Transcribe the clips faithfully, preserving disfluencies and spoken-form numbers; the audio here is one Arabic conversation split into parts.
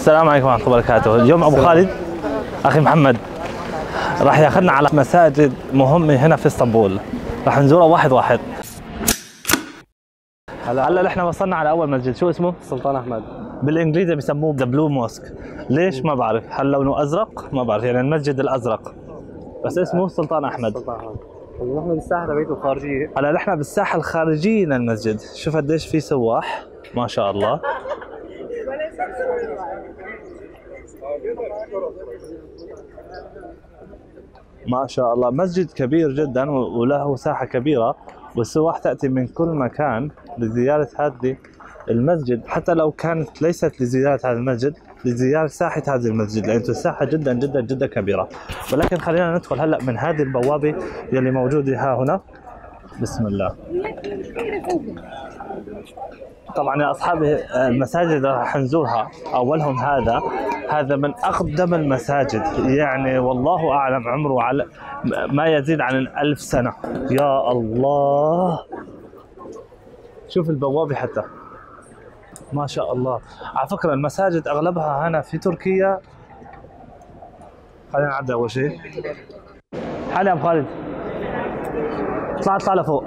السلام عليكم ورحمة الله وبركاته. اليوم أبو خالد أخي محمد راح ياخذنا على مساجد مهمة هنا في اسطنبول، راح نزورها واحد واحد. هلا هلا نحن وصلنا على أول مسجد، شو اسمه؟ سلطان أحمد. بالإنجليزي بسموه ذا بلو موسك، ليش ما بعرف، هل لونه أزرق؟ ما بعرف، يعني المسجد الأزرق بس اسمه سلطان أحمد. سلطان أحمد. نحن بالساحة تبعته الخارجية. هلا نحن بالساحة الخارجية للمسجد، شوف قديش في سواح ما شاء الله. ما شاء الله مسجد كبير جدا وله ساحة كبيرة، والسواح تأتي من كل مكان لزيارة هذه المسجد، حتى لو كانت ليست لزيارة هذا المسجد، لزيارة ساحة هذا المسجد، لأن الساحة جدا جدا جدا كبيرة. ولكن خلينا ندخل هلأ من هذه البوابة يلي موجودة ها هنا. بسم الله. طبعا يا اصحابي المساجد راح نزورها، اولهم هذا هذا من اقدم المساجد، يعني والله اعلم عمره على ما يزيد عن الألف سنه. يا الله شوف البوابه حتى ما شاء الله. على فكره المساجد اغلبها هنا في تركيا. خلينا نعدي اول شيء. حالي يا ابو خالد، اطلع اطلع لفوق.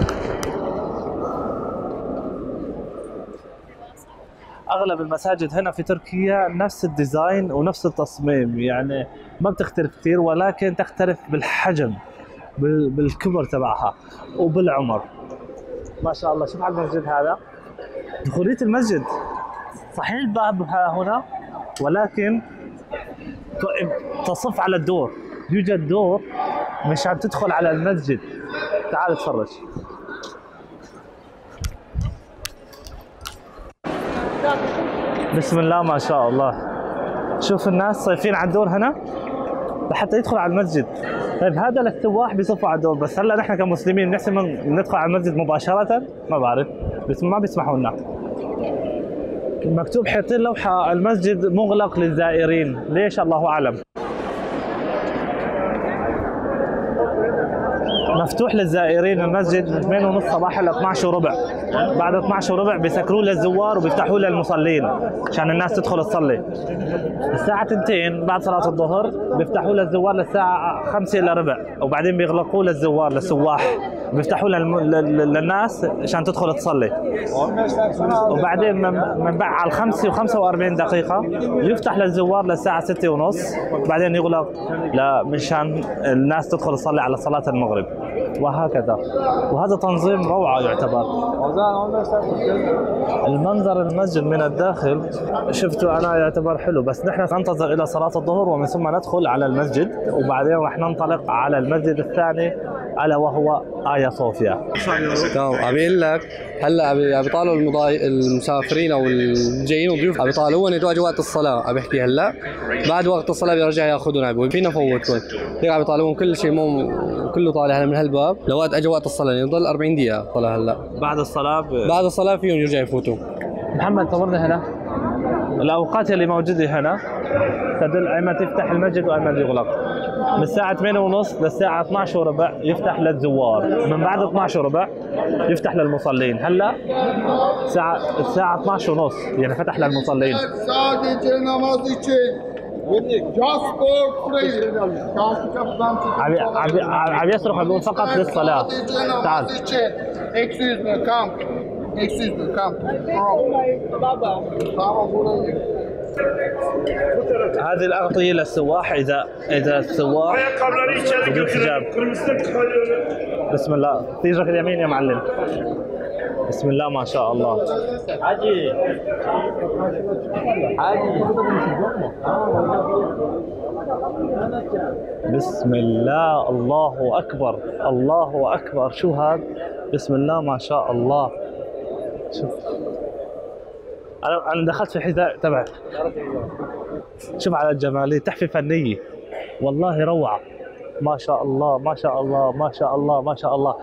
اغلب المساجد هنا في تركيا نفس الديزاين ونفس التصميم، يعني ما بتختلف كثير، ولكن تختلف بالحجم بالكبر تبعها وبالعمر. ما شاء الله. شوف على المسجد هذا، دخولية المسجد صحيح الباب هنا، ولكن تصف على الدور، يوجد دور مشان تدخل على المسجد. تعال اتفرج. بسم الله ما شاء الله. شوف الناس صايفين على الدور هنا لحتى يدخل على المسجد. طيب هذا للسواح بيصفوا على الدور، بس هلا نحن كمسلمين بنحسن ندخل على المسجد مباشرة؟ ما بعرف، بس ما بيسمحوا لنا. مكتوب حاطين لوحة المسجد مغلق للزائرين، ليش الله أعلم. مفتوح للزائرين المسجد من ثمانية ونص صباحا ل اثنعش وربع، بعد اثنعش وربع بيسكروه للزوار وبيفتحوه للمصلين عشان الناس تدخل تصلي. الساعة اثنتين بعد صلاة الظهر بيفتحوه للزوار للساعة خمسة الا ربع، وبعدين بيغلقوه للزوار للسواح، بيفتحوه للم... للناس عشان تدخل تصلي. وبعدين من بعد على الخمسة وخمسة وأربعين دقيقة يفتح للزوار للساعة ستة ونص، بعدين يغلق مشان الناس تدخل تصلي على صلاة المغرب، وهكذا. وهذا تنظيم روعة يعتبر. المنظر المسجد من الداخل شفته أنا يعتبر حلو، بس نحن ننتظر إلى صلاة الظهر ومن ثم ندخل على المسجد، وبعدين رح ننطلق على المسجد الثاني ألا وهو آيا صوفيا. تمام. عم يقول لك هلا عم يطالعوا المضاي... المسافرين او الجايين والضيوف، عم يطالعوا ان اجى وقت الصلاه، عم بحكي هلا بعد وقت الصلاه بيرجع ياخذون، فينا نفوتهم هيك. عم يطالعون كل شيء، مو كله طالع هلا من هالباب لوقت اجى وقت الصلاه، يضل أربعين دقيقه طلع هلا. بعد الصلاه ب... بعد الصلاه فيهم يرجعوا يفوتوا. محمد صورنا هنا الاوقات اللي موجوده هنا تدل ايمتى تفتح المسجد وايمتى يغلق. من الساعة ثمانية ونص للساعة اثنعش وربع يفتح للزوار، من بعد اثنعش وربع يفتح للمصلين. هلا الساعة الساعة اثنعش ونص يعني فتح للمصلين. عم عم عم يصرخ بيقول فقط للصلاة. تعال. هذه الأغطية للسواح، إذا إذا السواح بدون حجاب. بسم الله. تيجرك اليمين يا معلم. بسم الله ما شاء الله. حاجي حاجي. بسم الله الله أكبر الله أكبر. شو هذا؟ بسم الله ما شاء الله. شوف أنا أنا دخلت في الحذاء تبعي. شوف على الجمالية، تحفة فنية والله روعة. ما شاء الله ما شاء الله ما شاء الله ما شاء الله.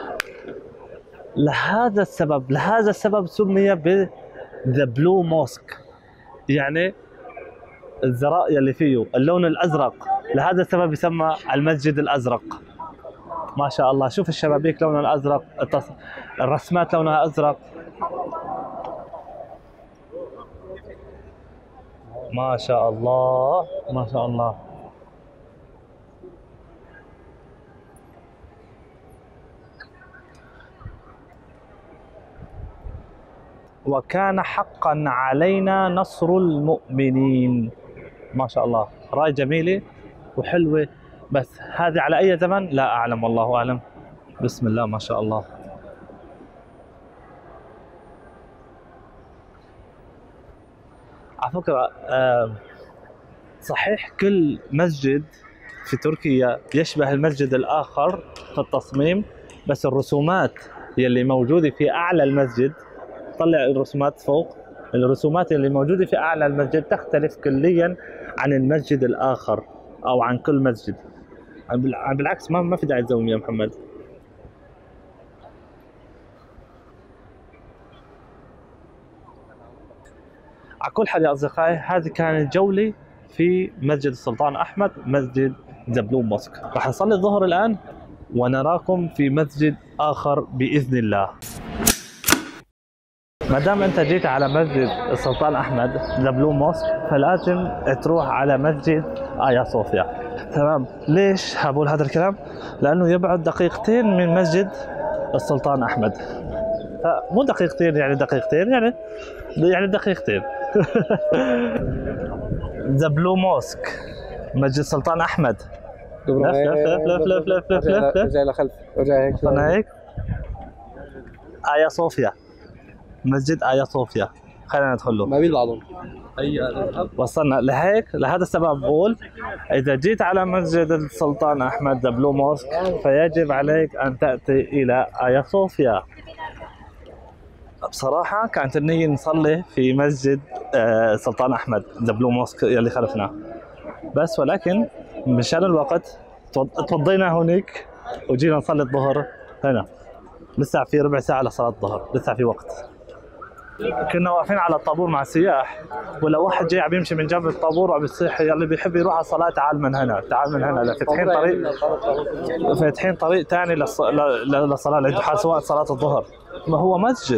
لهذا السبب لهذا السبب سمي ب The Blue Mosque، يعني الزراء يلي فيه اللون الأزرق، لهذا السبب يسمى المسجد الأزرق. ما شاء الله. شوف الشبابيك لونها الأزرق، الرسمات لونها أزرق. ما شاء الله ما شاء الله. وكان حقا علينا نصر المؤمنين. ما شاء الله، راي جميلة وحلوة، بس هذه على أي زمن لا أعلم، والله أعلم. بسم الله ما شاء الله. على فكرة صحيح كل مسجد في تركيا يشبه المسجد الآخر في التصميم، بس الرسومات يلي موجودة في أعلى المسجد، طلع الرسومات فوق، الرسومات اللي موجودة في أعلى المسجد تختلف كليا عن المسجد الآخر أو عن كل مسجد. بالعكس ما ما في داعي تزوم يا محمد. على كل حال يا أصدقائي، هذه كانت جولة في مسجد السلطان أحمد، مسجد زبلون موسك. راح نصلي الظهر الآن ونراكم في مسجد آخر بإذن الله. ما دام انت جيت على مسجد السلطان احمد زبلون موسك، فلازم تروح على مسجد آيا صوفيا. تمام؟ ليش هقول هذا الكلام؟ لانه يبعد دقيقتين من مسجد السلطان احمد. فمو دقيقتين يعني دقيقتين يعني يعني دقيقتين. زبلون موسك، مسجد السلطان احمد. لف لف لف لف لف لف لف ارجع لخلف، ارجع هيك هيك. آيا صوفيا، مسجد آيا صوفيا، خلينا ندخل له. ما بين بعضهم. وصلنا لهيك، لهذا السبب بقول إذا جيت على مسجد السلطان أحمد زبلون موسك فيجب عليك أن تأتي إلى آيا صوفيا. بصراحة كانت النية نصلي في مسجد السلطان أحمد زبلون موسك يلي خلفنا، بس ولكن مشان الوقت توضينا هونيك وجينا نصلي الظهر هنا. لسه في ربع ساعة لصلاة الظهر، لسه في وقت. كنا واقفين على الطابور مع السياح، ولا واحد جاي عم يمشي من جنب الطابور وعم يصيح يلي بيحب يروح على الصلاة تعال من هنا، تعال من هنا. فاتحين طريق فاتحين طريق ثاني للصلاة العيد، سواء صلاة الظهر. ما هو مسجد.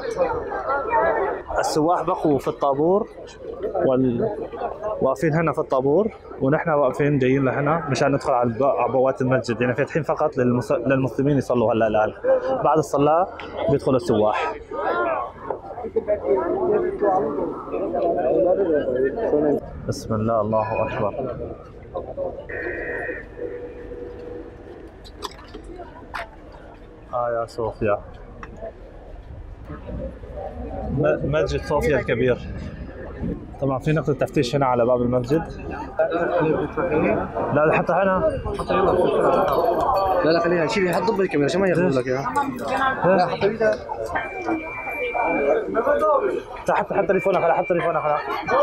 السواح بقوا في الطابور وال... واقفين هنا في الطابور، ونحن واقفين جايين لهنا مشان ندخل على بوابات المسجد. يعني فاتحين فقط للمس... للمسلمين يصلوا هلا الآن. بعد الصلاة بيدخل السواح. بسم الله، الله أكبر. آيا صوفيا، مسجد صوفيا الكبير. طبعا في نقطة تفتيش هنا على باب المسجد. لا حتى هنا. لا لا خليها شيلي، حط ضب الكاميرا عشان ما ياخذوا لك اياها. لا حط ايدها. حط حط تليفونك على حط تليفونك على.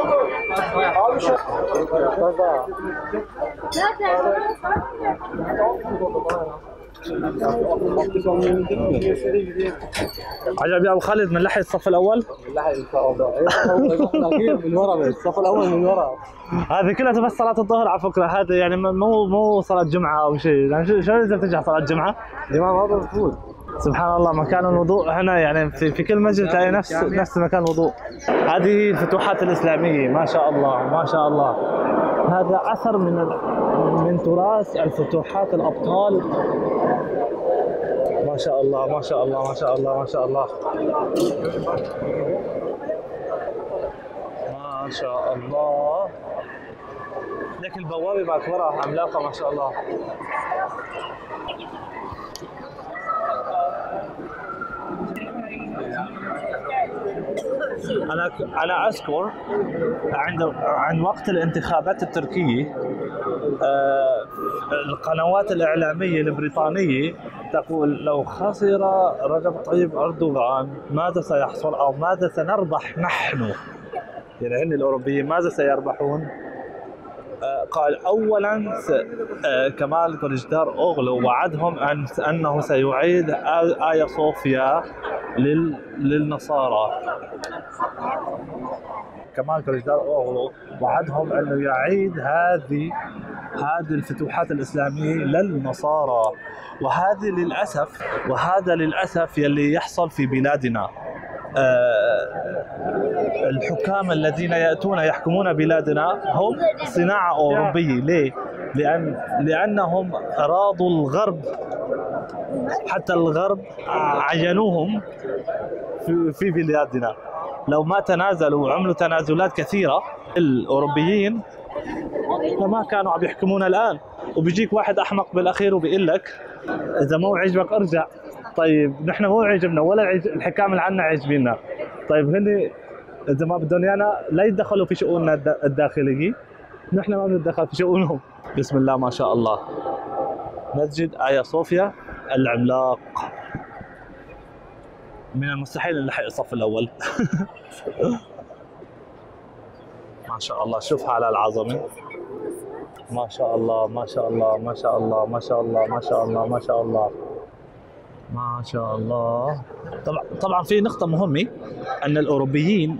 عجب يا ابو خالد، من لحية الصف الاول؟ من لحية الصف الاول من ورا، الصف الاول من ورا. هذه كلها بس صلاة الظهر على فكرة، هذا يعني مو مو صلاة جمعة او شيء، يعني شو شو لازم ترجع صلاة جمعة؟ جماعة ما بفوت. سبحان الله، مكان الوضوء هنا يعني في في كل مسجد تلاقي نفس نفس مكان الوضوء. هذه الفتوحات الإسلامية، ما شاء الله ما شاء الله. هذا أثر من من تراث الفتوحات الأبطال. ما شاء الله ما شاء الله ما شاء الله ما شاء الله ما شاء الله. لك البوابة معك ورا عملاقة ما شاء الله. أنا أنا أذكر عند عند وقت الانتخابات التركية، آه القنوات الإعلامية البريطانية تقول لو خسر رجب طيب أردوغان ماذا سيحصل أو ماذا سنربح نحن، يعني هن الأوروبيين ماذا سيربحون؟ آه قال أولا آه كمال كليشدار أوغلو وعدهم أن أنه سيعيد آيا صوفيا لل للنصارى. كمال كليشدار أوغلو وعدهم أنه يعيد هذه هذه الفتوحات الإسلامية للنصارى، وهذه للأسف وهذا للأسف يلي يحصل في بلادنا. الحكام الذين يأتون يحكمون بلادنا هم صناعة أوروبية. ليه؟ لأن لأنهم أرادوا الغرب، حتى الغرب عينوهم في في بلادنا. لو ما تنازلوا وعملوا تنازلات كثيرة الأوروبيين فما كانوا عم يحكمونا الآن. وبيجيك واحد أحمق بالأخير وبيقول لك إذا مو عجبك ارجع. طيب نحن مو عجبنا ولا عج... الحكام اللي عنا عاجبيننا. طيب هن إذا ما بدهم إيانا لا يتدخلوا في شؤوننا الداخلية، نحن ما بنتدخل في شؤونهم. بسم الله ما شاء الله. مسجد آيا صوفيا العملاق، من المستحيل نلحق الصف الأول. ما شاء الله، شوف على العظمة. ما شاء الله ما شاء الله ما شاء الله ما شاء الله ما شاء الله ما شاء الله ما شاء الله. طبعا طبعا في نقطة مهمة أن الأوروبيين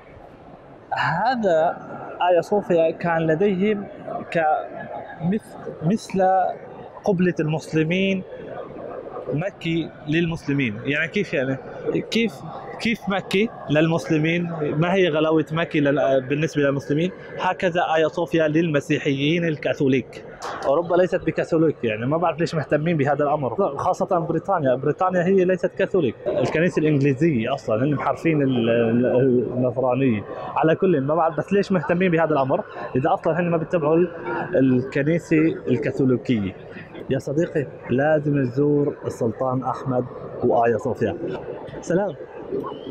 هذا آيا صوفيا كان لديهم كمثل مثل قبلة المسلمين مكي للمسلمين. يعني كيف يعني كيف كيف مكي للمسلمين ما هي غلاوة مكي بالنسبة للمسلمين، هكذا آيا صوفيا للمسيحيين الكاثوليك. أوروبا ليست بكاثوليك، يعني ما بعرف ليش مهتمين بهذا الأمر، خاصة بريطانيا. بريطانيا هي ليست كاثوليك، الكنيسة الإنجليزية أصلا هن محرفين النصرانية. على كل ما بعرف بس ليش مهتمين بهذا الأمر إذا أصلا هن ما بيتبعوا الكنيسة الكاثوليكية. يا صديقي لازم تزور السلطان أحمد وآيا صوفيا. سلام.